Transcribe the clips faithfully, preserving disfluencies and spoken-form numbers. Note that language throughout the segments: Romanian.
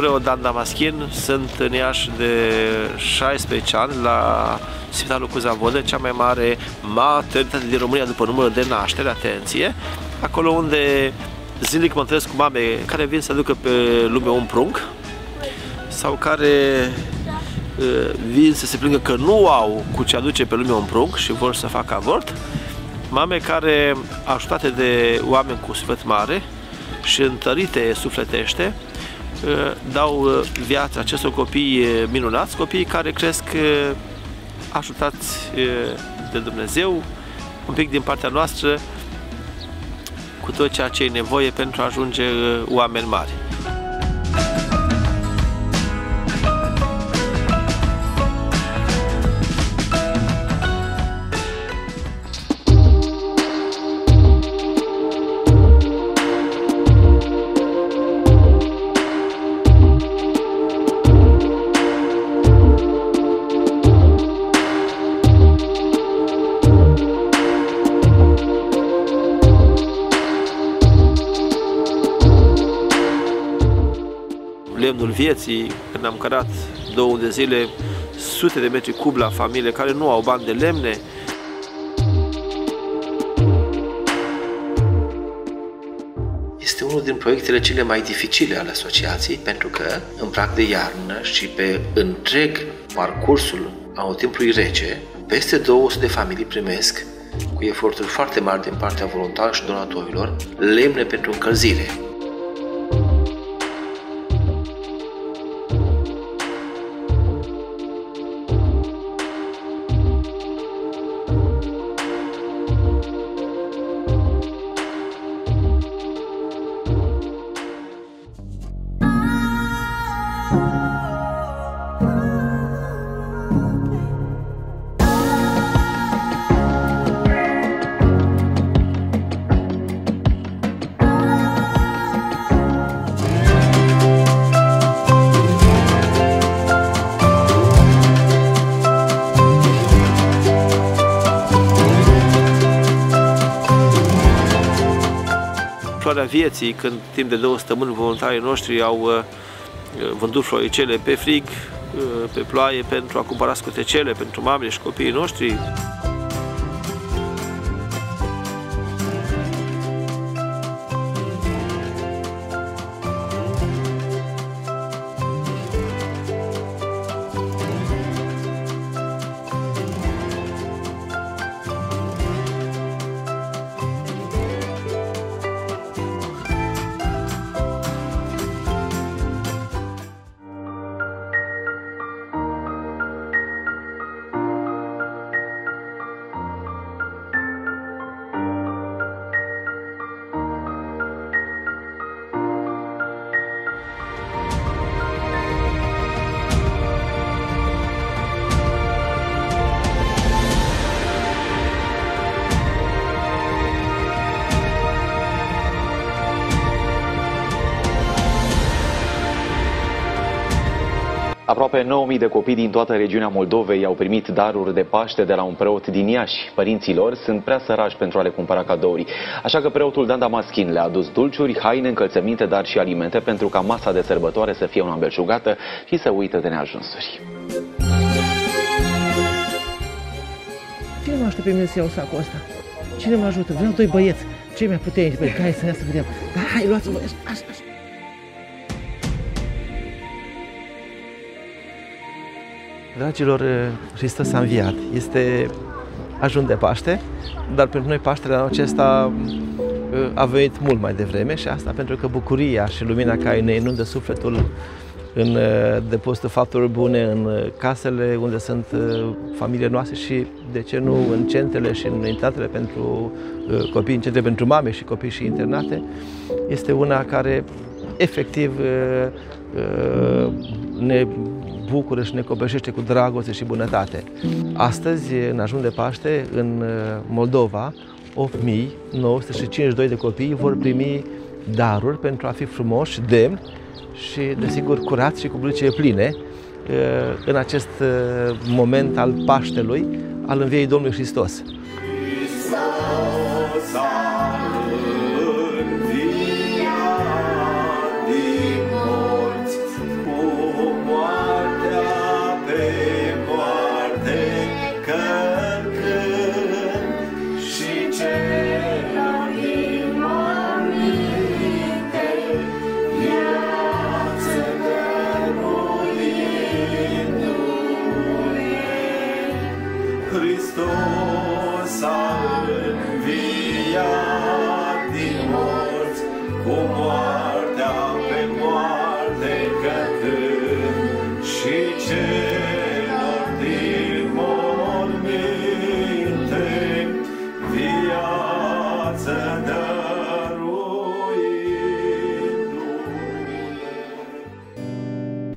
preot Dan Damaschin, sunt în Iași de șaisprezece ani la Spitalul Cuza Vodă, cea mai mare maternitate din România după numărul de naștere, atenție, acolo unde zilnic mă întâlnesc cu mame care vin să aducă pe lume un prunc sau care uh, vin să se plângă că nu au cu ce aduce pe lume un prunc și vor să facă avort, mame care, ajutate de oameni cu suflet mare și întărite sufletește, dau viața acestor copii minunați, copii care cresc ajutați de Dumnezeu, un pic din partea noastră, cu tot ceea ce e nevoie pentru a ajunge oameni mari. Lemnul vieții, când am cărat două de zile, sute de metri cub la familie care nu au bani de lemne. Este unul din proiectele cele mai dificile ale asociației, pentru că în prag de iarnă și pe întreg parcursul anotimpului rece, peste două sute de familii primesc, cu eforturi foarte mari din partea voluntarilor și donatorilor, lemne pentru încălzire. Floarea vieții, când timp de două săptămâni voluntarii noștri au uh, vândut floricele pe frig, uh, pe ploaie, pentru a cumpăra scutecele pentru mamele și copiii noștri. Aproape nouă mii de copii din toată regiunea Moldovei au primit daruri de Paște de la un preot din Iași. Părinții lor sunt prea săraci pentru a le cumpăra cadouri. Așa că preotul Dan Damaschin le-a adus dulciuri, haine, încălțăminte, dar și alimente pentru ca masa de sărbătoare să fie una îmbelșugată și să uită de neajunsuri. Cine mă ajută pe mine să iau sacul ăsta? Cine mă ajută? Vreau doi băieți. Cei mai puternici, băi, hai să ne să vedem. Da, hai, luați-mă, așa, așa. Dragilor, Hristos a înviat. Este ajun de Paște, dar pentru noi Paștele acesta a venit mult mai devreme și asta pentru că bucuria și lumina care ne inundă sufletul în depozitul faptelor bune, în casele unde sunt familiile noastre și, de ce nu, în centrele și în internatele pentru copii, în centre pentru mame și copii și internate, este una care efectiv ne bucură și ne copleșește cu dragoste și bunătate. Astăzi, în ajun de Paște, în Moldova, opt mii nouă sute cincizeci și doi de copii vor primi daruri pentru a fi frumoși, demni și, desigur, curați și cu blucile pline în acest moment al Paștelui, al învierii Domnului Hristos. cu moartea pe moarte căcând și celor din morminte viață dăruindu-le.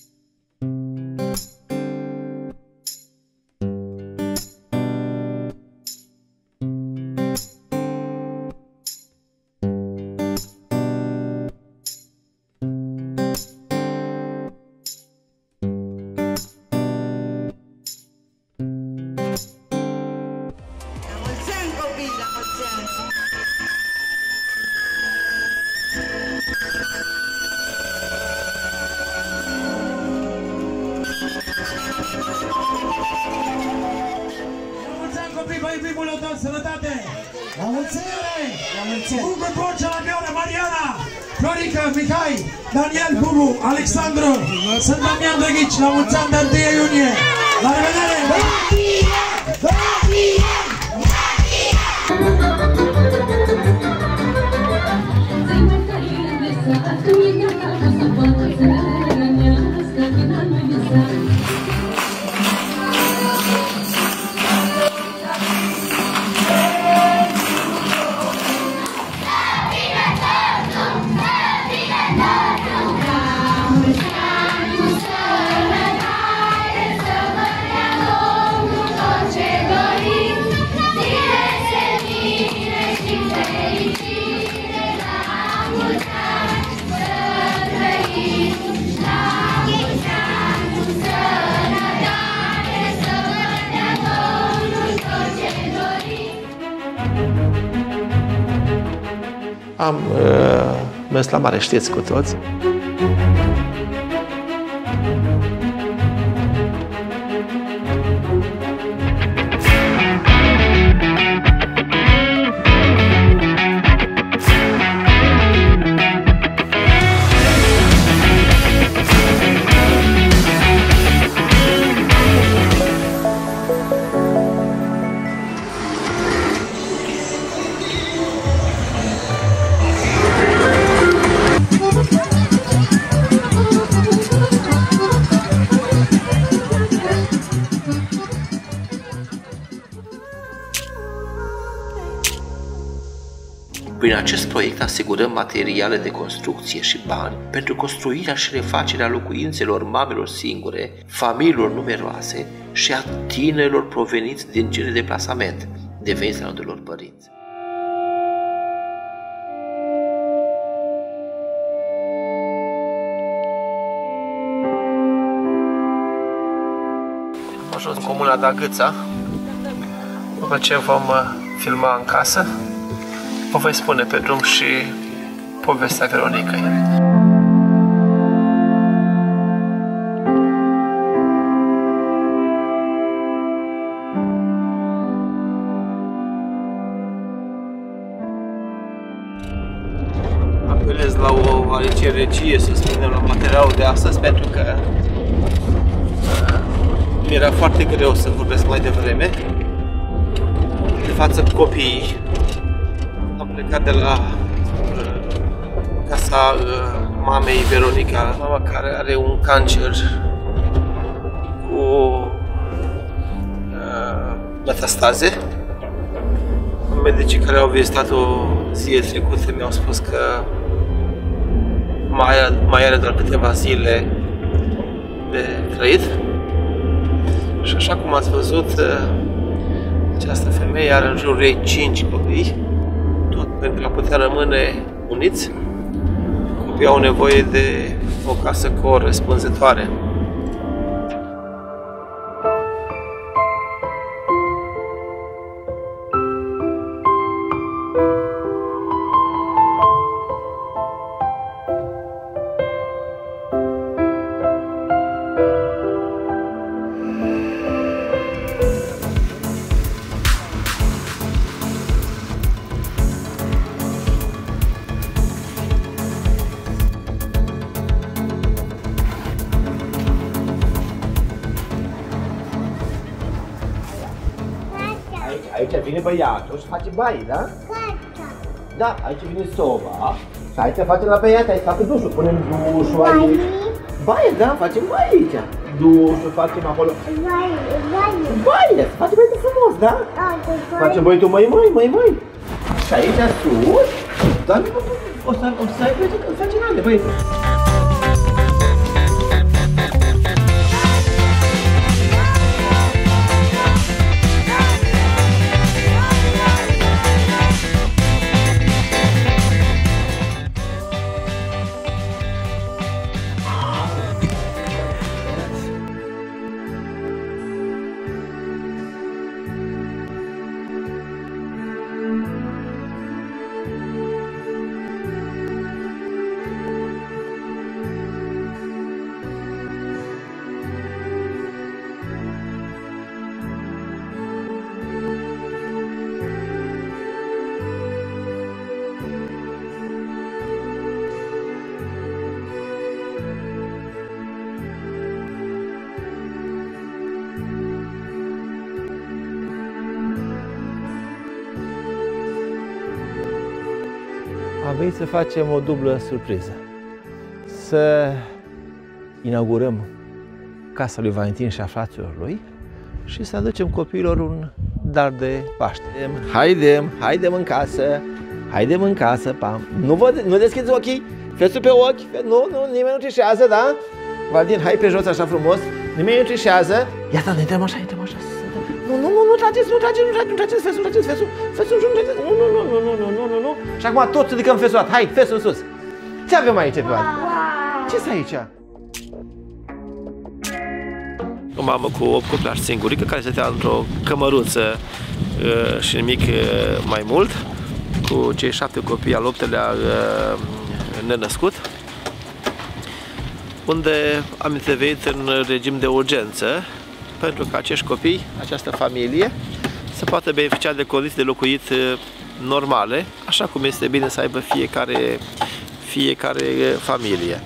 Sănătate! La mulți ani! La mulți ani! Bucur Borcea, la Gheorghe, Mariana, Florica, Mihai, Daniel, Bubu, Alexandru, sunt Damian Drăghici, la mulți ani de întâi iunie! La revedere! Am uh, mers la mare, știți cu toți. Prin acest proiect asigurăm materiale de construcție și bani pentru construirea și refacerea locuințelor mamelor singure, familiilor numeroase și a tinerilor proveniți din cele de plasament, deveniți la rândul lor părinți. Am ajuns în comuna Dagâța. După ce vom filma în casă, vă voi spune pe drum și povestea Veronicăi. Apelez la o oarecare regie, să spunem, la materialul de astăzi, pentru că mi era foarte greu să vorbesc mai devreme. De față copiii. Am plecat de la uh, casa uh, mamei Veronica, mama care are un cancer cu uh, metastaze. Medicii care au vizitat-o zile trecute mi-au spus că mai, mai are doar câteva zile de trăit. Și așa cum ați văzut, uh, această femeie are în jurul ei cinci copii. Pentru a putea rămâne uniți, copiii au nevoie de o casă corespunzătoare. Aici vine băiatul și face baie, da? Da, aici vine soba Hai să facem la băiat, hai să facă dușul, punem dușul aici. Baie, da, facem baie aici. Dușul, facem acolo. Baie, baie. Baie, să facem băitul frumos, da? Facem băitul măi, măi, măi, măi. Și aici sus, dar o să, o să ai băitul că facem alte băitul. Am venit să facem o dublă surpriză. Să inaugurăm casa lui Valentin și a fraților lui și să aducem copiilor un dar de Paște. Haidem, haidem în casă, haidem în casă, pam. Nu, vă, nu deschideți ochii, fețul pe ochi, fe, nu, nu, nimeni nu trișează, da? Valentin, hai pe jos așa frumos, nimeni nu trișează. Iată, ne intrăm așa, intrăm așa. Nu, nu, nu, nu trageți, nu trageți, nu trageți, nu trageți fesul, nu trageți fesul, fesul, nu trageți, nu, nu, nu, nu, nu, nu, nu, nu, nu. Și acum toți ridicăm fesul ăla, hai, fesul în sus. Ce avem aici, Eduard? Ce-s aici? O mamă cu opt copilași singurică care stătea într-o cămăruță uh, și nimic uh, mai mult, cu cei șapte copii al optelea uh, nenăscut, unde am intervenit în regim de urgență pentru că acești copii, această familie, să poată beneficia de condiții de locuit normale, așa cum este bine să aibă fiecare, fiecare familie.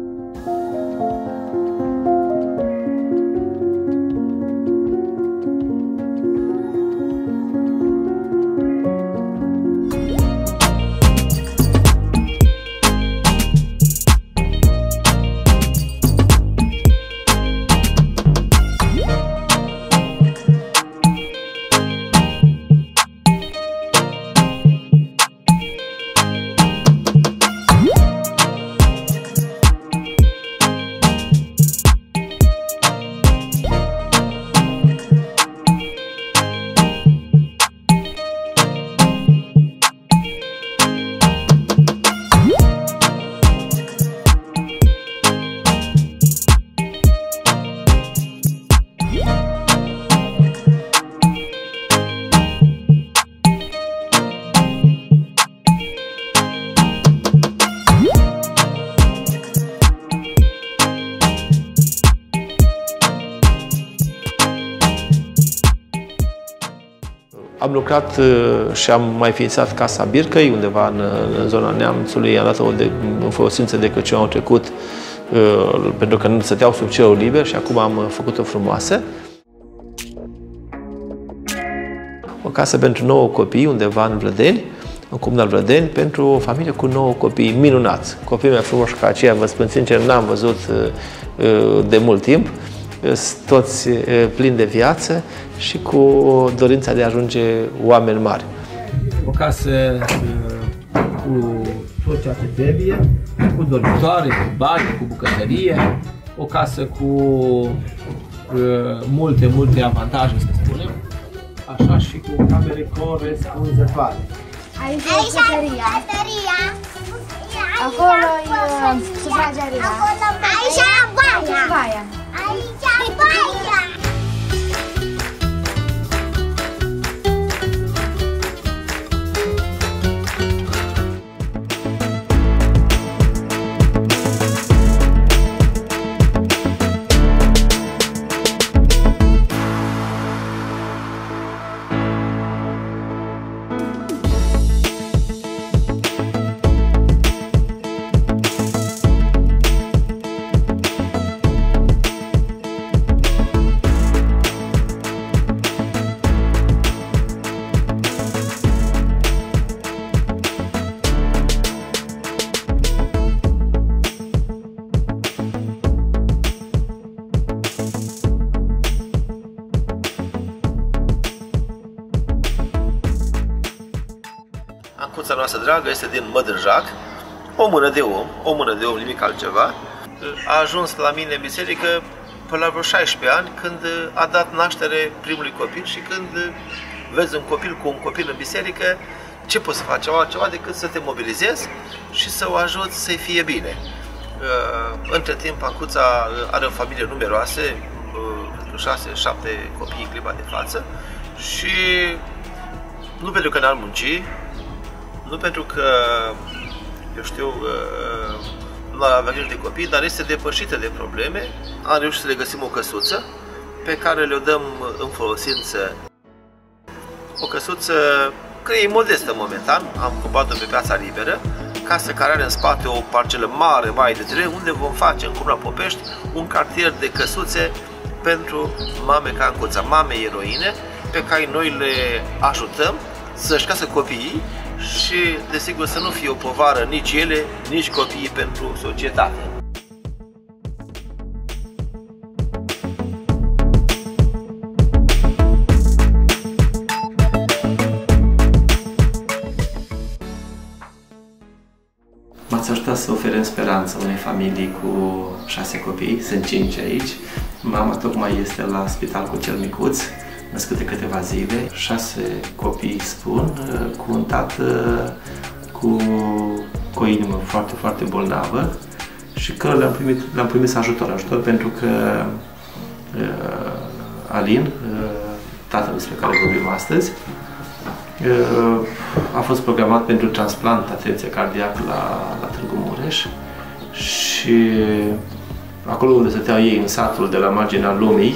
Am lucrat și am mai ființat Casa Bircăi, undeva în, în zona Neamțului. Am dat-o de, în folosință de Crăciun anul trecut, uh, pentru că nu stăteau sub cerul liber și acum am făcut-o frumoasă. O casă pentru nouă copii, undeva în Vlădeni, în Comunal Vlădeni, pentru o familie cu nouă copii minunați. Copiii mai frumoși ca aceia, vă spun sincer, n-am văzut uh, de mult timp. Toți plini de viață și cu dorința de a ajunge oameni mari. O casă cu tot ceea ce trebuie, cu dormitoare, cu bani, cu bucătărie, o casă cu multe, multe avantaje, să spunem, așa și cu camere corespunzătoare. Aici e bucătăria, acolo e sufrageria, aici e baia. Aici e baia! măicuța noastră dragă este din Mădrăjac, o mână de om, o mână de om, nimic altceva. A ajuns la mine în biserică până la vreo șaisprezece ani, când a dat naștere primului copil și când vezi un copil cu un copil în biserică, ce poți să faci altceva decât să te mobilizezi și să o ajuți să-i fie bine. Între timp, Ancuța are o familie numeroasă, șase, șapte copii în clipa de față și nu pentru că n-ar munci, nu pentru că, eu știu, nu avea grijă de copii, dar este depășită de probleme. Am reușit să le găsim o căsuță pe care le-o dăm în folosință. O căsuță care e modestă momentan, am cumpărat-o pe Piața Liberă, casă care are în spate o parcelă mare, mai de teren, unde vom face în Comuna Popești un cartier de căsuțe pentru mame ca Ancuța, mame eroine, pe care noi le ajutăm să-și crească copiii și, desigur, să nu fie o povară nici ele, nici copiii pentru societate. M-ați ajutat să oferim speranță unei familii cu șase copii, sunt cinci aici. Mama tocmai este la spital cu cel micuț, născut de câteva zile. Șase copii, spun, cu un tată cu, cu o inimă foarte, foarte bolnavă și că le-am primit, le-am primit ajutor. Ajutor pentru că uh, Alin, uh, tatăl despre care vorbim astăzi, uh, a fost programat pentru transplant, atenție cardiac, la, la Târgu Mureș și acolo unde stăteau ei, în satul de la marginea lumii,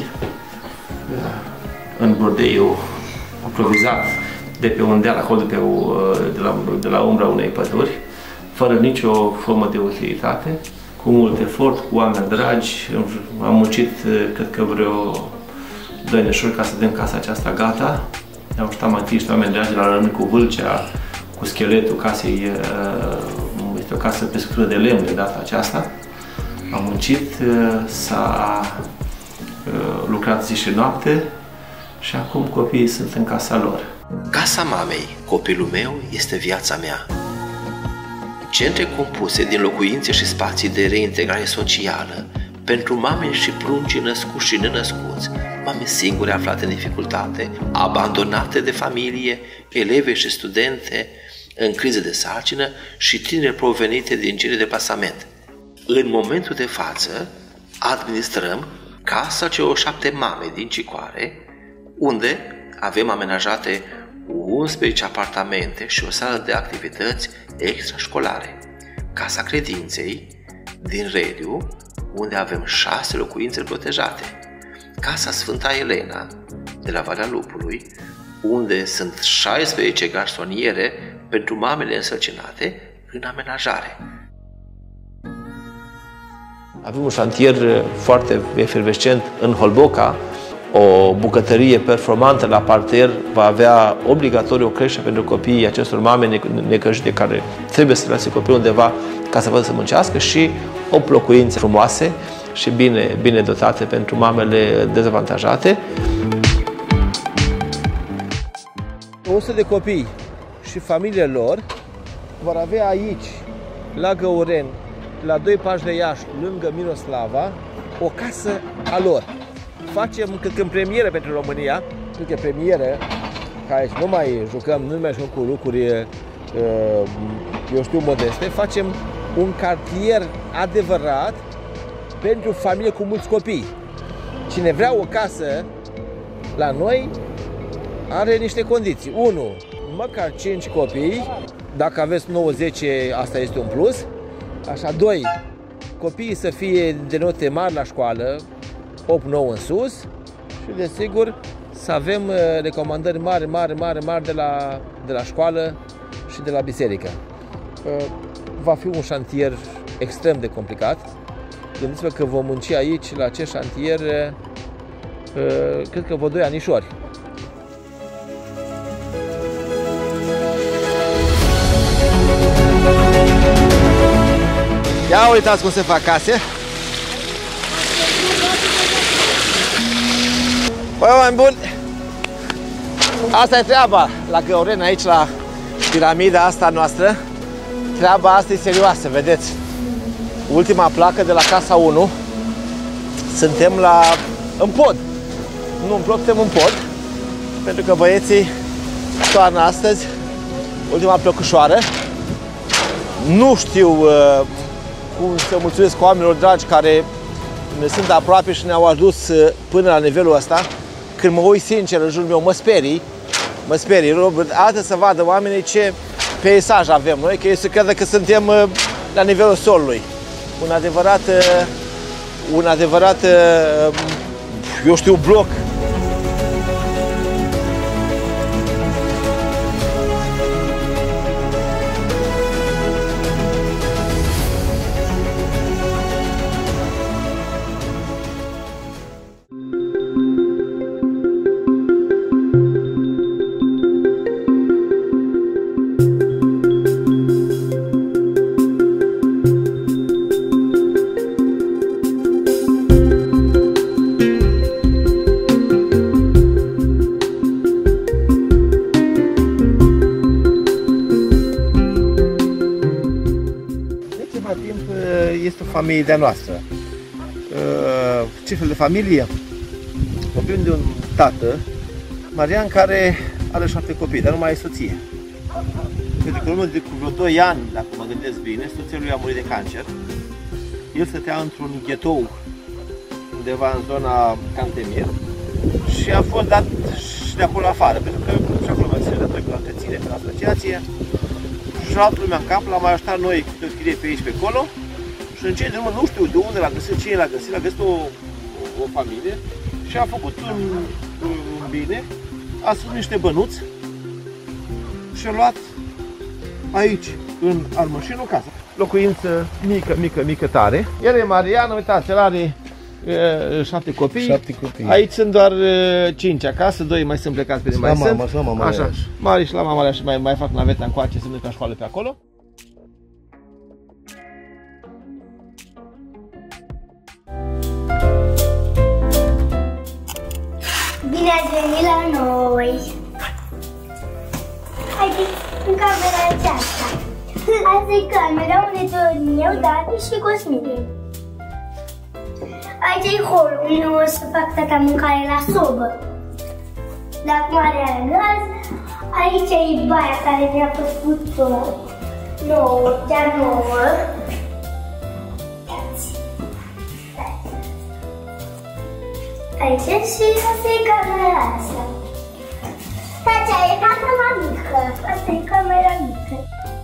în bordeiul improvizat de pe un deal, acolo de, pe o, de, la, de la umbra unei păduri, fără nicio formă de utilitate, cu mult efort, cu oameni dragi. Am muncit, cred că vreo doi neșuri ca să dăm casa aceasta gata. Am ajutat mai întâi niște oameni dragi la rând cu Vâlcea, cu scheletul casei, este o casă pe structură de lemn de data aceasta. Am muncit, s-a lucrat zi și noapte și acum copiii sunt în casa lor. Casa mamei, copilul meu, este viața mea. Centre compuse din locuințe și spații de reintegrare socială pentru mame și prunci născuți și nenăscuți, mame singure aflate în dificultate, abandonate de familie, eleve și studente în criză de sarcină și tineri provenite din cele de plasament. În momentul de față, administrăm Casa celor șapte mame din Cicoare, unde avem amenajate unsprezece apartamente și o sală de activități extrașcolare. Casa Credinței din Rediu, unde avem șase locuințe protejate. Casa Sfânta Elena de la Valea Lupului, unde sunt șaisprezece garsoniere pentru mamele însărcinate în amenajare. Avem un șantier foarte efervescent în Holboca, o bucătărie performantă la parter, va avea obligatoriu o creșă pentru copiii acestor mame necăjite care trebuie să lase copilul undeva ca să vadă să muncească și opt locuințe frumoase și bine, bine dotate pentru mamele dezavantajate. o sută de copii și familiile lor vor avea aici, la Găureni, la doi pași de Iași, lângă Miroslava, o casă a lor. Facem, cred că în premieră pentru România, cred că premieră, care nu mai jucăm, nu mai jucăm cu lucruri, eu știu, modeste, facem un cartier adevărat pentru familie cu mulți copii. Cine vrea o casă la noi are niște condiții. unu. Măcar cinci copii, dacă aveți nouă zece, asta este un plus. Așa, doi. Copiii să fie de note mari la școală, opt nouă în sus și, desigur, să avem recomandări mari, mari, mari, mari de la, de la școală și de la biserică. Va fi un șantier extrem de complicat. Gândiți-vă că vom munci aici, la acest șantier, cred că vreo doi anișori. Ia uitați cum se fac case. Băi, oameni buni, asta e treaba la Găureni, aici la Piramida asta noastră, treaba asta e serioasă, vedeți? Ultima placă de la casa unu, suntem la, în pod. Nu în bloc, suntem în pod, pentru că băieții toarnă astăzi ultima plăcușoară. Nu știu uh, cum să mulțumesc oamenilor dragi care ne sunt aproape și ne-au adus uh, până la nivelul ăsta. Când mă uit sincer în jurul meu, mă sperii, mă sperii, Robert, atât să vadă oamenii ce peisaj avem noi, că ei se crede că suntem uh, la nivelul solului. Un adevărat, uh, un adevărat, uh, eu știu, bloc. Este o familie de-a noastră. Ce fel de familie? Vorbim de un tată, Marian, care are șapte copii, dar nu mai e soție. Pentru că unul de cu vreo doi ani, dacă mă gândesc bine, soția lui a murit de cancer. El stătea într-un ghetou undeva în zona Cantemir și a fost dat și de acolo afară, pentru că și acolo mai ține de la ține pe la asociație. Și la altă lumea în cap, l-am mai ajutat noi cu o chirie pe aici pe acolo. Și în cei de urmă, nu știu de unde l-a găsit, cine l-a găsit, l-a găsit o, o, o familie și a făcut un, un bine, a strâns niște bănuți și a luat aici, în Almășinu, casă. Locuință mică, mică, mică tare. El e Marian, uitați, el are e, șapte copii. Șapte copii. Aici sunt doar e, cinci acasă, doi mai sunt plecați pe de mai sunt. Mama, și la mama Așa, Mari și la mama și mai, mai fac naveta încoace, sunt ca școală pe acolo. Bine ați venit la noi! Haideți în camera aceasta. Asta e camera unde dorm eu, Dani și Cosmine. Aici e holul unde o să fac tata mâncare la sobă. La mare la gaz. Aici e baia care mi-a făcut nouă, cea nouă. Aici și asta e camera asta. Asta e camera mică. Asta e camera mică.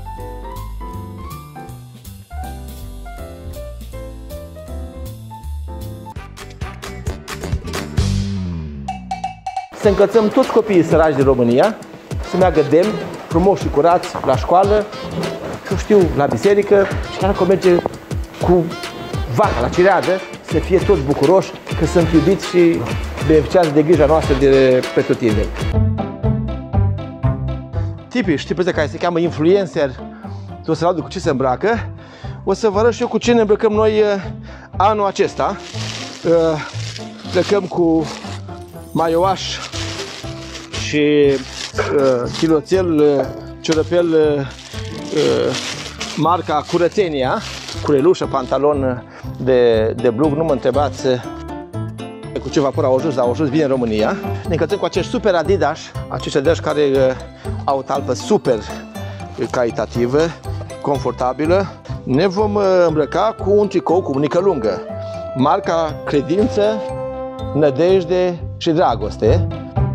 Să încălțăm toți copiii săraci din România să meargă demn, frumos și curați la școală, și știu, la biserică și chiar că merge cu vaca la cireadă, să fie toți bucuroși că sunt iubiți și beneficiați de grija noastră de pretutindeni. Tipii, știi pe care se cheamă influencer, o să laudă cu ce se îmbracă. O să vă arăt și eu cu ce ne îmbrăcăm noi anul acesta. Plecăm cu maioaș și chiloțel, ciorăpel marca Curățenia, curelușă, pantalon de, de blug, nu mă întrebați cu ce vapor au ajuns, dar au ajuns bine în România. Ne încălțăm cu acești super Adidas, acești Adidas care uh, au o talpă super calitativă, confortabilă. Ne vom uh, îmbrăca cu un tricou cu mânică lungă, marca Credință, Nădejde și Dragoste.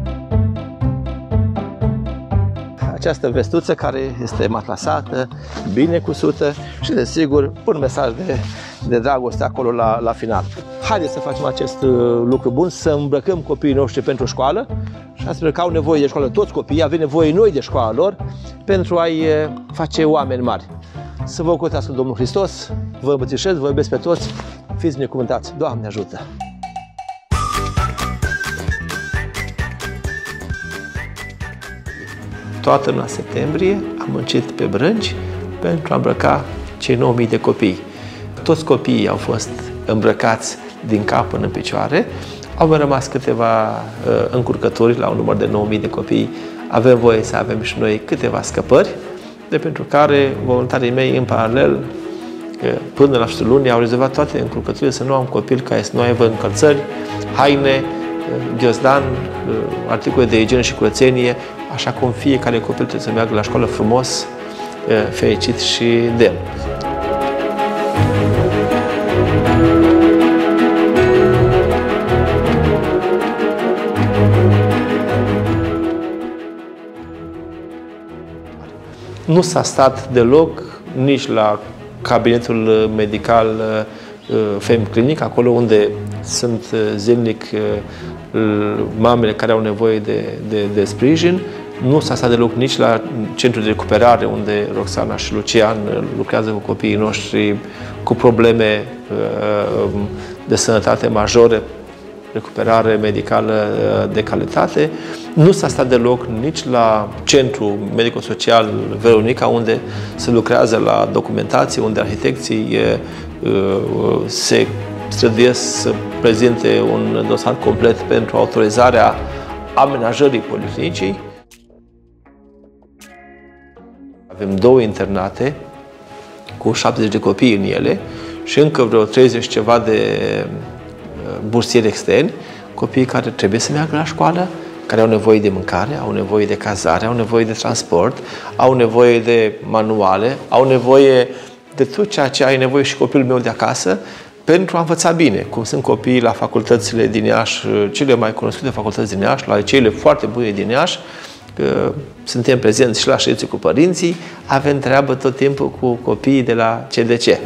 Această vestuță care este matlasată, bine cusută și, desigur, un mesaj de, de dragoste acolo la, la final. Haideți să facem acest lucru bun, să îmbrăcăm copiii noștri pentru școală și astfel că au nevoie de școală toți copiii, avem nevoie noi de școala lor pentru a-i face oameni mari. Să vă ocrotească Domnul Hristos, vă îmbrățișez, vă iubesc pe toți, fiți binecuvântați. Doamne ajută! Toată luna septembrie am muncit pe brânci pentru a îmbrăca cei nouă mii de copii. Toți copiii au fost îmbrăcați din cap până în picioare. Au mai rămas câteva uh, încurcături la un număr de nouă mii de copii avem voie să avem și noi câteva scăpări, de pentru care voluntarii mei în paralel, până la sfârșitul lunii, au rezolvat toate încurcăturile să nu am copil care să nu aibă încălțări, haine, ghiozdan, articole de igienă și curățenie, așa cum fiecare copil trebuie să meargă la școală frumos, fericit și demn. Nu s-a stat deloc nici la cabinetul medical FemClinic, acolo unde sunt zilnic mamele care au nevoie de, de, de sprijin. Nu s-a stat deloc nici la centrul de recuperare, unde Roxana și Lucian lucrează cu copiii noștri cu probleme de sănătate majore, recuperare medicală de calitate. Nu s-a stat deloc nici la centrul medico-social Veronica, unde se lucrează la documentație, unde arhitecții se străduiesc să prezinte un dosar complet pentru autorizarea amenajării policlinicii. Avem două internate cu șaptezeci de copii în ele și încă vreo treizeci ceva de bursieri externi, copii care trebuie să meargă la școală, care au nevoie de mâncare, au nevoie de cazare, au nevoie de transport, au nevoie de manuale, au nevoie de tot ceea ce ai nevoie și copilul meu de acasă pentru a învăța bine. Cum sunt copiii la facultățile din Iași, cele mai cunoscute facultăți din Iași, la cele foarte bune din Iași, suntem prezenți și la ședințe cu părinții, avem treabă tot timpul cu copiii de la C D C.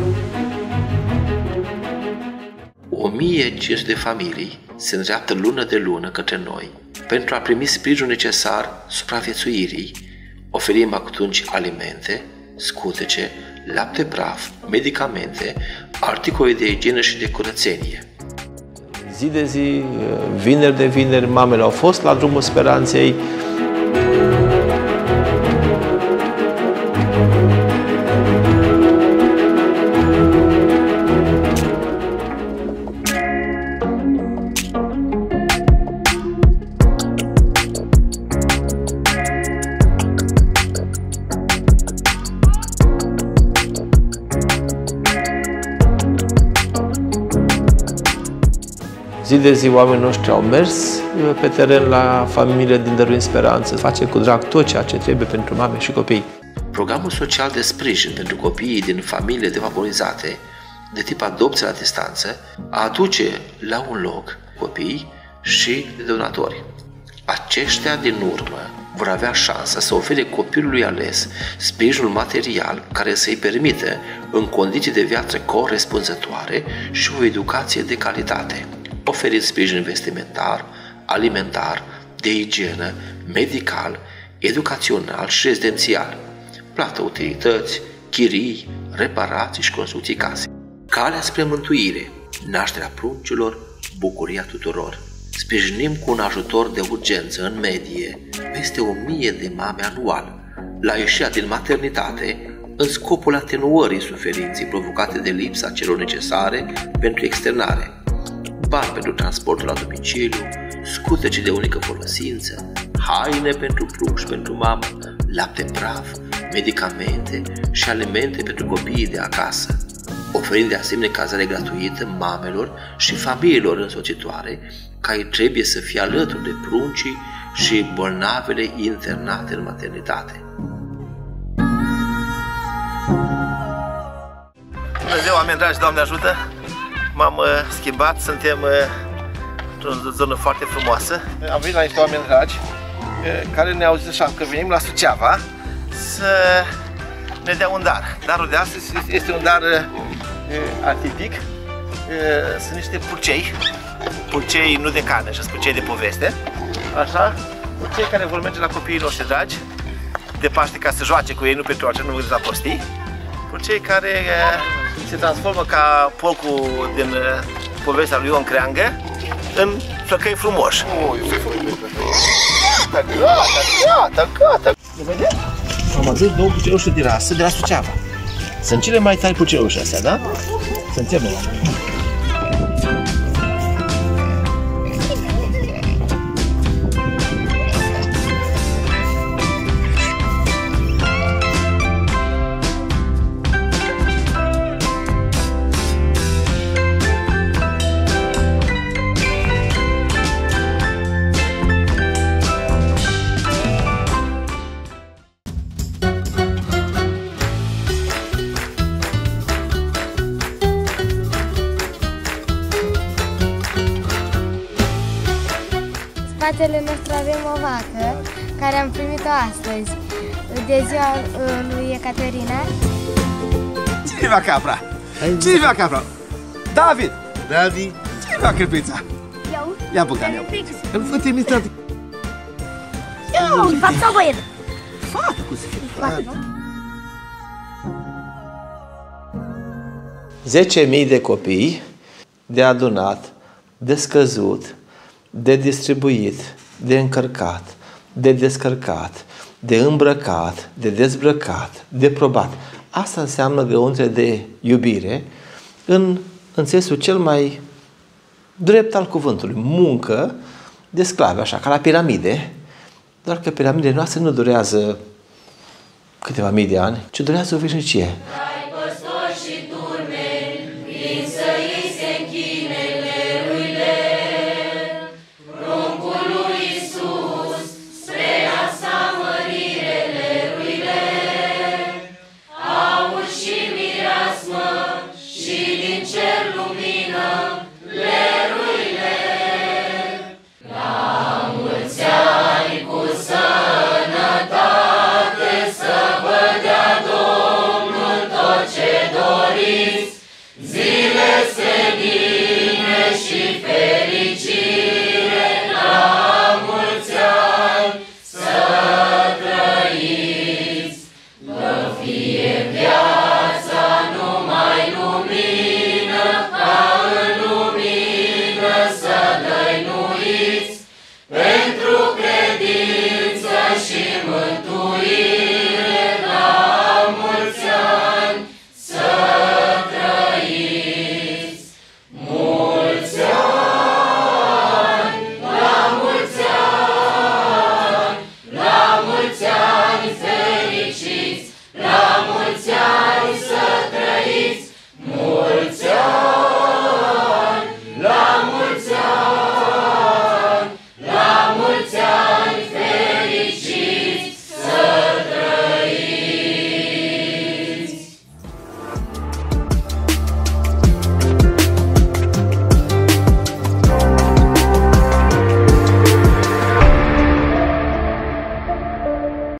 o mie cinci sute de familii se îndreaptă lună de lună către noi pentru a primi sprijinul necesar supraviețuirii. Oferim atunci alimente, scutece, lapte praf, medicamente, articole de igienă și de curățenie. Zi de zi, vineri de vineri, mamele au fost la drumul speranței. Zi de zi oamenii noștri au mers pe teren la familiile din Dăruim Speranță, face cu drag tot ceea ce trebuie pentru mame și copii. Programul social de sprijin pentru copiii din familiile defavorizate, de tip adopție la distanță, aduce la un loc copii și donatori. Aceștia din urmă vor avea șansa să ofere copilului ales sprijinul material care să-i permită, în condiții de viață corespunzătoare, și o educație de calitate, oferind sprijin vestimentar, alimentar, de igienă, medical, educațional și rezidențial, plată utilități, chirii, reparații și construcții case. Calea spre mântuire, nașterea pruncilor, bucuria tuturor. Sprijinim cu un ajutor de urgență în medie peste o mie de mame anual la ieșirea din maternitate, în scopul atenuării suferinței provocate de lipsa celor necesare pentru externare, bani pentru transportul la domiciliu, scutece de unică folosință, haine pentru prunc și pentru mamă, lapte praf, medicamente și alimente pentru copiii de acasă, oferind de asemenea cazare gratuită mamelor și familiilor însoțitoare care trebuie să fie alături de pruncii și bolnavele internate în maternitate. Bună ziua, oameni dragi, Doamne ajută! M-am uh, schimbat, suntem uh, într-o zonă foarte frumoasă. Am venit la niște oameni dragi uh, care ne-au zis așa că venim la Suceava să ne dea un dar. Darul de astăzi este un dar uh, atipic. Uh, sunt niște purcei, purcei nu de carne, ci purcei de poveste. Așa, purcei care vor merge la copiii noștri dragi de Paște ca să joace cu ei, nu pentru altceva, nu la prostii. Purcei care uh, se transformă ca porcul din uh, povestea lui Ion Creangă în flăcăi frumoși. Gata, gata, gata! Am adus două purceuși de rasă de la Suceava. Sunt cele mai tari purceuși astea, da? Sunt cele mai tari. spatele nostru avem o vacă care am primit-o astăzi, de ziua lui Ecaterina. Cine va capra? Cine va capra? David! David! Cine va cârpița? Eu. Ia bucan, eu. Îl văd imitat. Eu, fata sau băiet? Fată, cum se fie? Fată. zece mii de copii de adunat, de scăzut, de distribuit, de încărcat, de descărcat, de îmbrăcat, de dezbrăcat, de probat. Asta înseamnă găuntre de iubire în, în sensul cel mai drept al cuvântului. Muncă de sclavi, așa, ca la piramide, doar că piramidele noastre nu durează câteva mii de ani, ci durează o veșnicie. Și din cer lumină